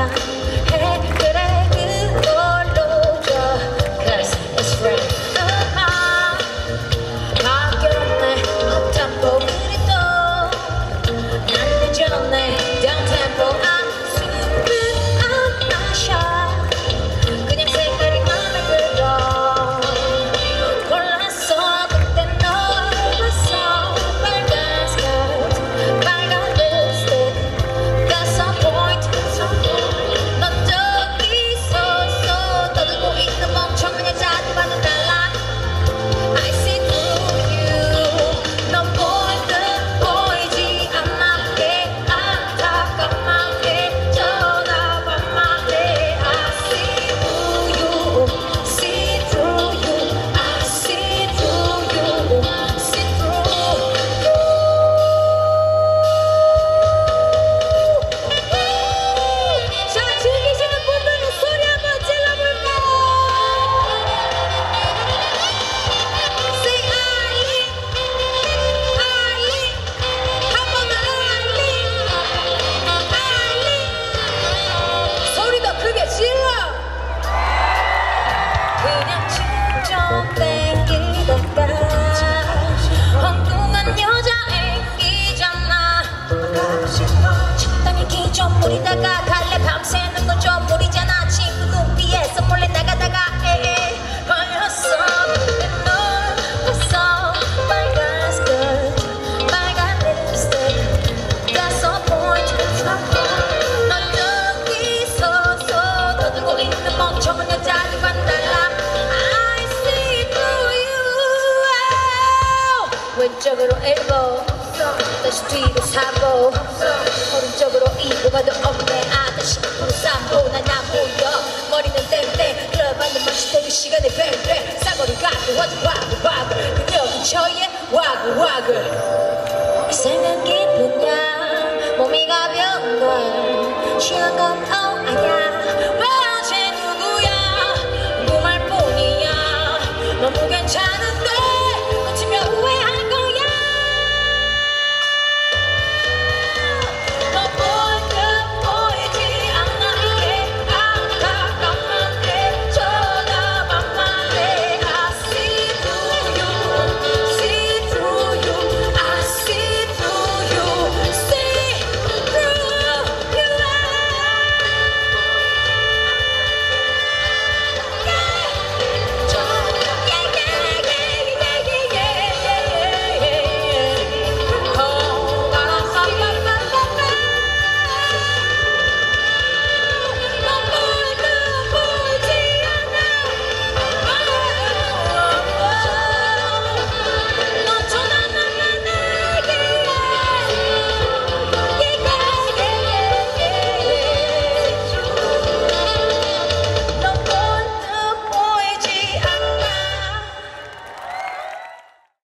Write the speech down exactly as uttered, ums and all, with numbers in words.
뭐가 해 그래 그걸로 줘 Cause it's free 음악 바뀌었네 업템포 그리 또 난 늦었네 다운템포 I'm smooth I'm not shy 그냥 색깔이 맘에 들어 몰랐어 그때 널 봤어 빨간 스커트 빨간 립스틱 That's some point 넌 저기 있었어 떠들고 있는 멍청한 여자들과는 달라 I see through you 넌 보일 듯 보이지 않아 게 안타깝게 쳐다봐 말해 I see through you see through you I see through you see through you 자 즐기시는 분들은 소리 한번 질러볼까요? Say 아이 아이 한 번 더 아이 아이 소리 더 크게 질러 그냥 춤 좀 땡기던가 엉뚱한 여자 애기잖아 적당히 기 좀 부리다가 갈래 밤새는 건 좀 무리잖아 친구 눈비에서 몰래 나가다가 에에 걸렸어 근데 널 봤어 빨간 스커트 빨간 립스틱 That's the point 넌 저기 서서 떠들고 있는 멍청한 여자들과는 달라 I see through you 왼쪽으로 엘보 다시 뒤로 사보 오른쪽으로 이고 가도 없네 아 다시 앞으로 삼보 난 안 보여 머리는 땡땡 클럽 안는 마치 되는 시간에 뱅뱅 싸거리 가고 와도 와고 와고 그녀 근처에 와고 와고 이상한 기분이야 몸이 가벼운 거야 취한 건